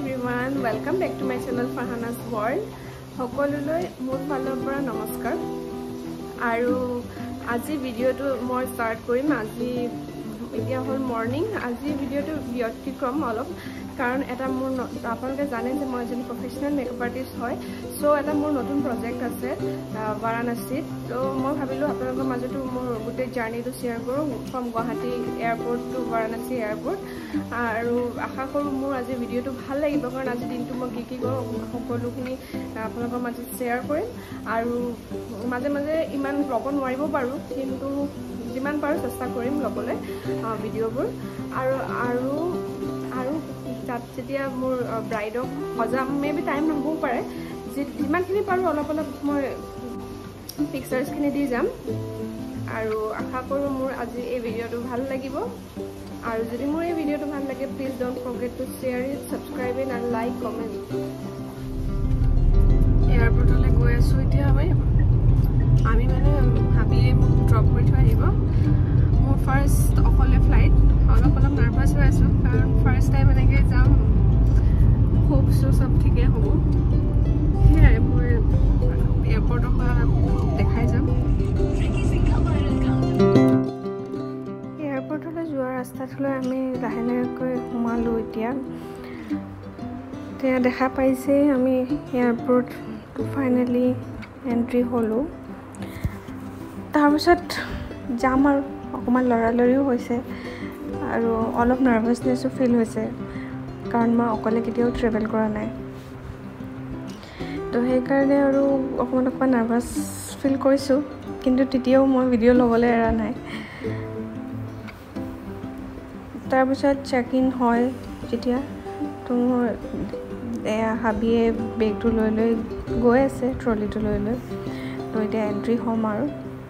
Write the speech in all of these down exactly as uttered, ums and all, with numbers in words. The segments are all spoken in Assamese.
everyone, welcome back to my channel Farhana's World. সকলোলৈ মোৰ ফালৰ পৰা নমস্কাৰ আৰু আজি ভিডিওটো মই ষ্টাৰ্ট কৰিম আজি এতিয়া হল মৰ্নিং আজি ভিডিওটো ব্যক্তিক্ৰম অলপ কাৰণ এটা মোৰ আপোনালোকে জানে যে মই এজন প্ৰফেশনাল মেকআপ আৰ্টিষ্ট হয় সো এটা মোৰ নতুন প্ৰজেক্ট আছে Varanasi তো মই ভাবিলো আপোনালোকৰ মাজতো মোৰ গোটেই জাৰ্নিটো শেয়াৰ কৰো from Guwahati airport to Varanasi airport আৰু আশা কৰো মোৰ আজি ভিডিওটো ভাল লাগিব কাৰণ আজি দিনটো মই কি কি কৰো সকলোখিনি আপোনালোকৰ মাজত শেয়াৰ কৰিম আৰু মাজে মাজে ইমান ল'ব নোৱাৰিব পাৰো কিন্তু যিমান পাৰো চেষ্টা কৰিম ল'বলৈ ভিডিওবোৰ আৰু আৰু আৰু তাত যেতিয়া মোৰ ব্ৰাইডক সজাম মেবি টাইম নহ'ব পাৰে যিমানখিনি পাৰো অলপ অলপ মই পিকচাৰ্ছখিনি দি যাম আৰু আশা কৰো মোৰ আজি এই ভিডিওটো ভাল লাগিব আৰু যদি মোৰ এই ভিডিওটো ভাল লাগে please don't forget to share it subscribe it and like comment এয়াৰপোৰ্টলৈ গৈ আছো এতিয়া আমি আমি মানে ভাবিয়ে মোক ড্ৰপ কৰি থৈ আহিব মোৰ ফাৰ্ষ্ট অকলে ফ্লাইট অলপ অলপ নাৰ্ভাছ হৈ আছো কাৰণ ফাৰ্ষ্ট টাইম এনেকৈ যাম খুব চব ঠিকে হ'ব সেয়াই মই এয়াৰপৰ্টৰ পৰা দেখাই যাম এয়াৰপৰ্টলৈ যোৱা ৰাস্তাটোলৈ আমি লাহে লাহেকৈ সোমালোঁ এতিয়া এতিয়া দেখা পাইছে আমি এয়াৰপৰ্ট ফাইনেলি এণ্ট্ৰি হ'লোঁ তাৰপিছত যাম আৰু অকণমান লৰালৰিও হৈছে আৰু অলপ নাৰ্ভাছনেছো ফিল হৈছে কাৰণ মই অকলে কেতিয়াও ট্ৰেভেল কৰা নাই তো সেইকাৰণে আৰু অকণমান অকণমান নাৰ্ভাছ ফিল কৰিছোঁ কিন্তু তেতিয়াও মই ভিডিঅ' ল'বলৈ এৰা নাই তাৰপিছত চেক ইন হয় যেতিয়া তো মোৰ এয়া হাবিয়ে বেগটো লৈ লৈ গৈ আছে ট্ৰলিটো লৈ লৈ তো এতিয়া এণ্ট্ৰি হ'ম আৰু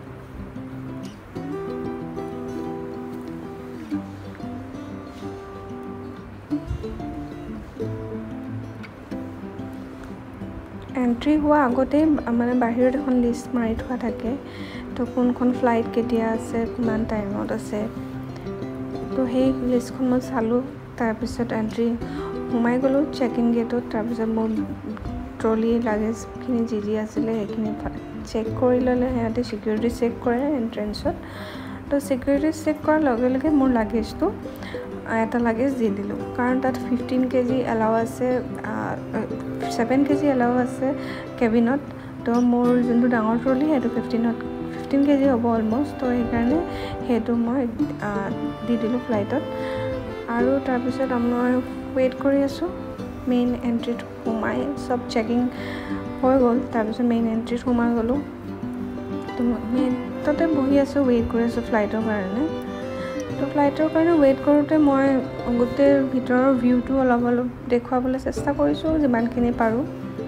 এণ্ট্ৰি হোৱা আগতেই মানে বাহিৰত এখন লিষ্ট মাৰি থোৱা থাকে তো কোনখন ফ্লাইট কেতিয়া আছে কিমান টাইমত আছে তো সেই লিষ্টখন মই চালোঁ তাৰপিছত এণ্ট্ৰি সোমাই গ'লোঁ চেক ইন গেটত তাৰপিছত মোৰ ট্ৰলি লাগেজখিনি যি যি আছিলে সেইখিনি চেক কৰি ল'লে সিহঁতে ছিকিউৰিটি চেক কৰে এণ্ট্ৰেঞ্চত তো ছিকিউৰিটি চেক কৰাৰ লগে লগে মোৰ লাগেজটো এটা লাগেজ দি দিলোঁ কাৰণ তাত ফিফটিন কেজি এলাও আছে ছেভেন কেজি এলাও আছে কেবিনত তো মোৰ যোনটো ডাঙৰ ট্ৰলি সেইটো ফিফটিনত ফিফটিন কেজি হ'ব অলমষ্ট তো সেইকাৰণে সেইটো মই দি দিলোঁ ফ্লাইটত আৰু তাৰপিছত মই ৱেইট কৰি আছোঁ মেইন এণ্ট্ৰিত সোমাই চব চেকিং হৈ গ'ল তাৰপিছত মেইন এণ্ট্ৰিত সোমাই গ'লোঁ তো মেইন তাতে বহি আছোঁ ৱেইট কৰি আছোঁ ফ্লাইটৰ কাৰণে তো ফ্লাইটৰ কাৰণে ৱেইট কৰোঁতে মই গোটেই ভিতৰৰ ভিউটো অলপ অলপ দেখুৱাবলৈ চেষ্টা কৰিছোঁ যিমানখিনি পাৰোঁ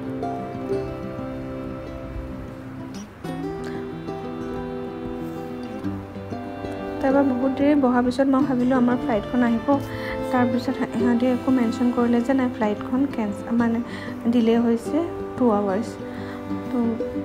তাৰপৰা বহুত দেৰি বহাৰ পিছত মই ভাবিলোঁ আমাৰ ফ্লাইটখন আহিব তাৰপিছত সিহঁতে একো মেনশ্যন কৰিলে যে নাই ফ্লাইটখন কেঞ্চেল মানে ডিলে হৈছে টু আৱাৰ্ছ তো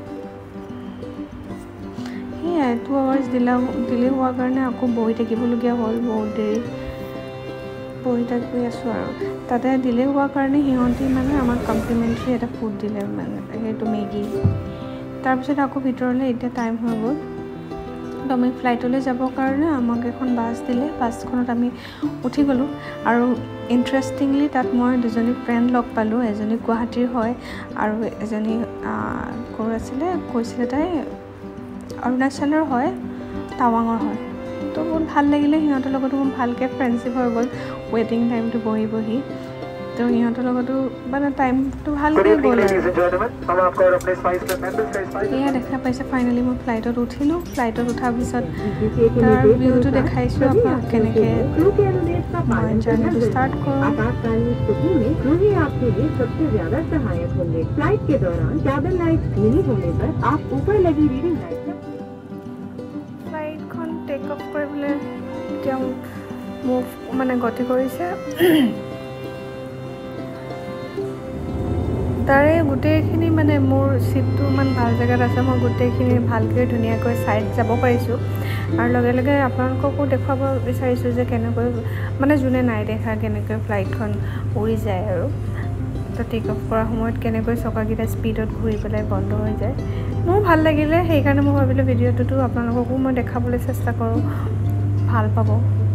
সেয়াই টু আৱাৰ্ছ ডিলে ডিলে হোৱাৰ কাৰণে আকৌ বহি থাকিবলগীয়া হ'ল বহুত দেৰি বহি থাকি আছোঁ আৰু তাতে ডিলে হোৱাৰ কাৰণে সিহঁতে মানে আমাক কমপ্লিমেণ্টাৰী এটা ফুড দিলে মানে সেইটো মেগী তাৰপিছত আকৌ ভিতৰলৈ এতিয়া টাইম হৈ গ'ল তো আমি ফ্লাইটলৈ যাবৰ কাৰণে আমাক এখন বাছ দিলে বাছখনত আমি উঠি গ'লোঁ আৰু ইণ্টাৰেষ্টিংলি তাত মই দুজনী ফ্ৰেণ্ড লগ পালোঁ এজনী গুৱাহাটীৰ হয় আৰু এজনী ক'ৰ আছিলে কৈছিলে তাই অৰুণাচলৰ হয় টাৱাঙৰ হয় তো বহুত ভাল লাগিলে সিহঁতৰ লগতো মোৰ ভালকৈ ফ্ৰেণ্ডশ্বিপ হৈ গ'ল ৱেটিং টাইমটো বহি বহি তো সিহঁতৰ লগতো মানে টাইমটো ভালকৈ গ'ল এয়া দেখা পাইছে ফাইনেলি মই ফ্লাইটত উঠিলোঁ ফ্লাইটত উঠাৰ পিছত তাৰ ভিউটো দেখাইছোঁ আপোনাক কেনেকৈ মই জাৰ্ণিটো ষ্টাৰ্ট কৰোঁ ফ্লাইটখন টেক অফ কৰিবলৈ এতিয়া মুভ মানে গতি কৰিছে তাৰে গোটেইখিনি মানে মোৰ সিটটো ইমান ভাল জেগাত আছে মই গোটেইখিনি ভালকৈ ধুনীয়াকৈ চাইড যাব পাৰিছোঁ আৰু লগে লগে আপোনালোককো দেখুৱাব বিচাৰিছোঁ যে কেনেকৈ মানে যোনে নাই দেখা কেনেকৈ ফ্লাইটখন উৰি যায় আৰু তো টেক অফ কৰাৰ সময়ত কেনেকৈ চকাকেইটা স্পীডত ঘূৰি পেলাই বন্ধ হৈ যায় মোৰ ভাল লাগিলে সেইকাৰণে মই ভাবিলোঁ ভিডিঅ'টোতো আপোনালোককো মই দেখাবলৈ চেষ্টা কৰোঁ ভাল পাব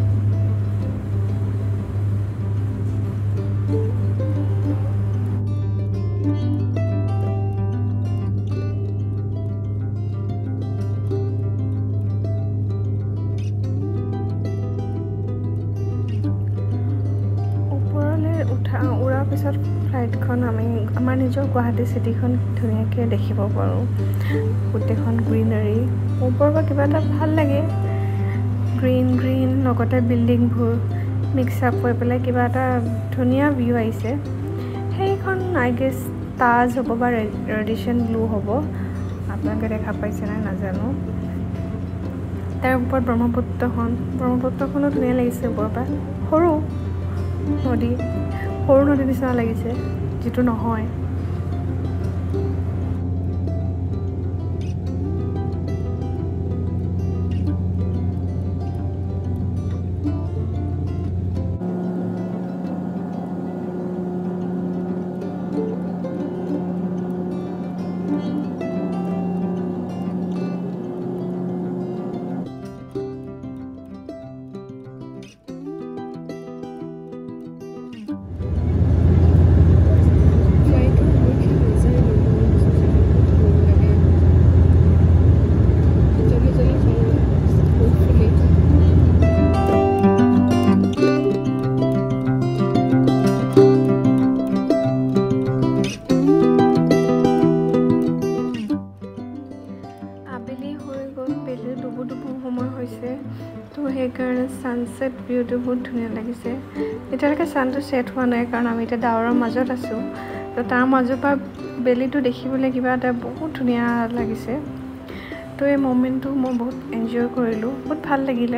উৰাৰ পিছত ফ্লাইটখন আমি আমাৰ নিজৰ গুৱাহাটী চিটিখন ধুনীয়াকৈ দেখিব পাৰোঁ গোটেইখন গ্ৰীনাৰী ওপৰৰ পৰা কিবা এটা ভাল লাগে গ্ৰীণ গ্ৰীণ লগতে বিল্ডিংবোৰ মিক্স আপ হৈ পেলাই কিবা এটা ধুনীয়া ভিউ আহিছে সেইখন আই গেছ তাজ হ'ব বা ৰেডিশ্যন ব্লু হ'ব আপোনালোকে দেখা পাইছে নাই নাজানো তাৰ ওপৰত ব্ৰহ্মপুত্ৰখন ব্ৰহ্মপুত্ৰখনো ধুনীয়া লাগিছে ওপৰৰ পৰা সৰু নদী সৰু নদীৰ নিচিনা লাগিছে যিটো নহয় তো সেইকাৰণে ছানছেট ভিউটো বহুত ধুনীয়া লাগিছে এতিয়ালৈকে ছানটো ছেট হোৱা নাই কাৰণ আমি এতিয়া ডাৱৰৰ মাজত আছোঁ তো তাৰ মাজৰ পৰা বেলিটো দেখিবলৈ কিবা এটা বহুত ধুনীয়া লাগিছে তো এই মমেণ্টটো মই বহুত এনজয় কৰিলোঁ বহুত ভাল লাগিলে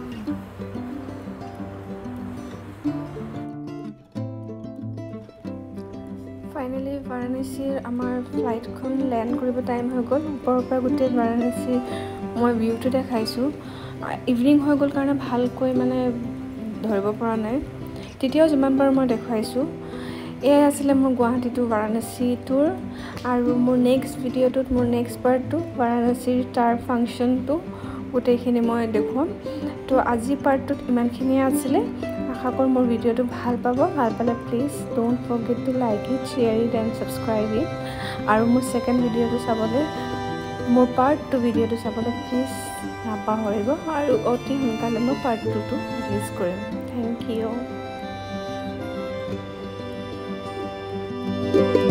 ফাইনেলি বাৰাণসীৰ আমাৰ ফ্লাইটখন লেণ্ড কৰিব টাইম হৈ গ'ল ওপৰৰ পৰা গোটেই বাৰাণসী মই ভিউটো দেখাইছোঁ ইভিনিং হৈ গ'ল কাৰণে ভালকৈ মানে ধৰিব পৰা নাই তেতিয়াও যিমান পাৰোঁ মই দেখুৱাইছোঁ এয়াই আছিলে মোৰ গুৱাহাটী টু বাৰাণসী টুৰ আৰু মোৰ নেক্সট ভিডিঅ'টোত মোৰ নেক্সট পাৰ্টটো বাৰাণসীৰ তাৰ ফাংচনটো গোটেইখিনি মই দেখুৱাম তো আজি পাৰ্টটোত ইমানখিনিয়ে আছিলে আশা কৰোঁ মোৰ ভিডিঅ'টো ভাল পাব ভাল পালে please don't forget to like it share it and subscribe it আৰু মোৰ ছেকেণ্ড ভিডিঅ'টো চাবলৈ মোৰ পাৰ্ট টু ভিডিঅ'টো চাবলৈ প্লিজ নাপাহৰিব আৰু অতি সোনকালে মই পাৰ্ট টুটো ৰিলিজ কৰিম থেংক ইউ